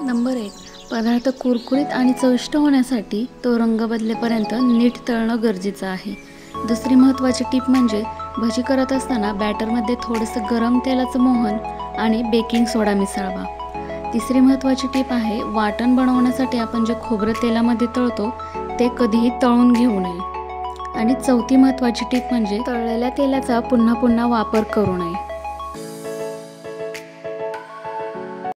Number 1. पदार्थ कुरकुरीत आणि चविष्ट होण्यासाठी तो रंग बदलेपर्यंत नीट तळणं गरजेचं आहे. दुसरी महत्त्वाची टीप म्हणजे भजी करत असताना बॅटरमध्ये थोडंसं गरम तेलाचं मोहन आणि बेकिंग सोडा मिसळावा. तिसरी महत्त्वाची टीप आहे, वाटण बनवण्यासाठी आपण जे खोबरं तेलामध्ये तळतो ते कधीही तळून घेऊ नये. आणि चौथी महत्त्वाची टीप म्हणजे तळलेल्या तेलाचा पुन्हा पुन्हा वापर करू नये.